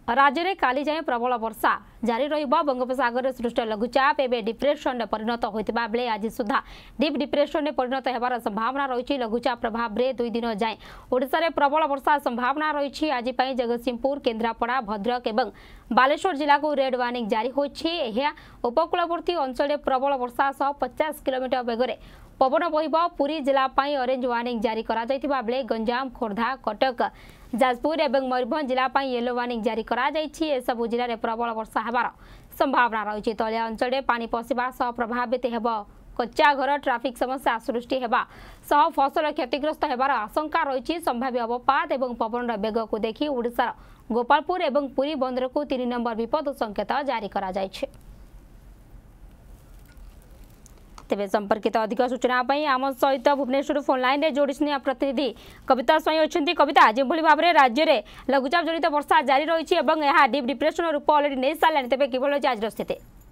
राज्य में काली जाए प्रबल वर्षा जारी रहिबो। बंगोपसागर में सृष्ट लघुचाप एवं डिप्रेशन परिणत होता बेले आज सुधा डीप डिप्रेशन में परिणत होबार संभावना रही। लघुचाप प्रभाव में 2 दिन जाए ओडिशा रे प्रबल वर्षा संभावना रही। आज जगतसिंहपुर, केन्द्रापड़ा, भद्रक और बालेश्वर जिला को रेड वार्निंग जारी होछि। उपकूलवर्ती अंचल में प्रबल वर्षा सह 50 किलोमीटर बेगरे पवन बहिबो। पुरी जिला ऑरेंज वार्निंग जारी करा जायतिबा बेले गंजाम, खोर्धा, कटक, जाजपुर और मयूरभंज जिला येलो वार्निंग जारी करा जायछि। ए सब जिले में प्रबल वर्षा हेबार संभावना रही। तलिया अंचल में पानी पशिबा सह प्रभावित हेबो। कच्चा घर, ट्राफिक समस्या सृष्टि हेबा सह फसल क्षतिग्रस्त हेबार आशंका रही। संभाव्य अवपात और पवन बेग को देखि ओडिशार गोपालपुर और पुरी बंदर को 3 नंबर विपद संकेत जारी करा जायछि। तेज संपर्कित अधिक सूचना आम सहित भुवनेश्वर फोन लाइन में जोड़ी प्रतिनिधि कविता स्वाई अच्छा। कविता, जो भाव में राज्य में लघुचाप जनित वर्षा जारी रही है, डीप डिप्रेशन रूप अलरेडी नहीं सारे, तेज किभली आज स्थिति?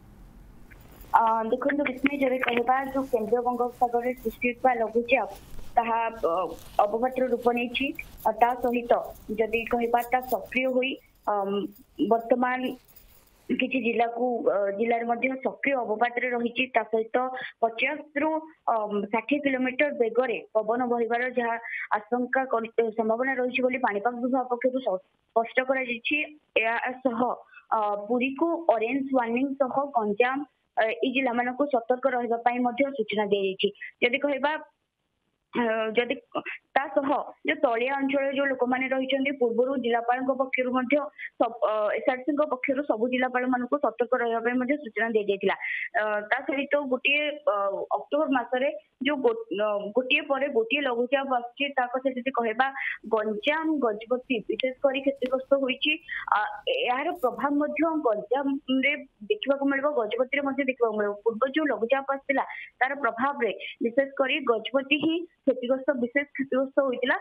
देखो विस्मय जब कहवा जो केन्द्रीय बंगोपसागर सृष्टि लघुचाप ताहा अवपातर रूप नहीं सहित जदि कहवा सक्रिय हुई वर्तमान किसी जिला को जिले में सक्रिय अवपात रही सहित 50 रु 60 किलोमीटर बेगरे पवन बहिबार जहाँ आशंका संभावना रही पाणीपाग विभाग पक्ष स्पष्ट कर पुरी को ऑरेंज वार्निंग सह गंजाम जिला मान सतर्क रहा सूचना दी जाइए। जदि कहवा जदि जो तलिया अंचल जो लोक मैंने रही पूर्व जिलापाल पक्ष एसआरसी पक्ष सब जिलापाल मान सतर्क रहा सूचना दी जाता। सहित गोटे अक्टोबर मसरे जो गोटे पर गोटे लघुचाप आसी कहवा गंजाम गजपति विशेषकर क्षतिग्रस्त होती। यार प्रभाव गंजाम देखा मिल गजपति देखा मिल पूर्व जो लघुचाप आसाला तार प्रभाव में विशेषकर गजपति ही क्षतिग्रस्त विशेष क्षतिग्रस्त होता।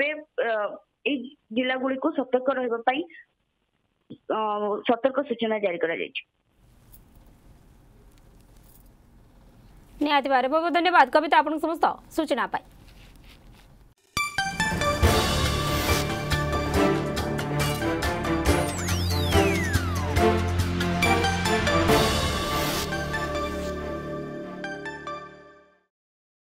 जिला गुड़ी को सतर्क रही सतर्क सूचना जारी करा जायछि। निहाती भाव बहुत धन्यवाद कविता, आपन समस्त सूचना पाई।